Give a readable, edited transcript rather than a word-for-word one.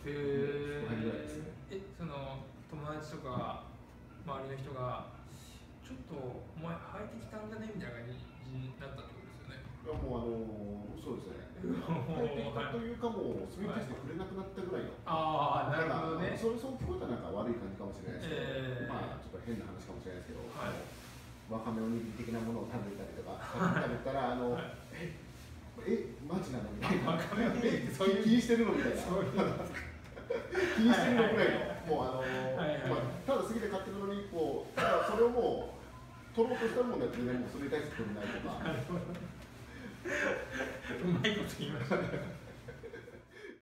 その辺ぐらいですね。 その友達とか周りの人がちょっとお前履いてきたんじゃねみたいな感じになったってことですよね。 いやもうそうですね。履いてきたというかもうそれに対して触れなくなったぐらいの。 ああ、なるほどね。 そう聞こえたらなんか悪い感じかもしれないですけど、まあちょっと変な話かもしれないですけど、わかめおにぎり的なものを食べたりとか食べたらマジなのみたいな。気にしてるのみたいな。気にしてるのぐらいの、もうただ過ぎて買ってるのにこう、ただそれをもう取ろうとしたもんだってね、もうそれに対して取れないとか。 うまいこと言いましたね。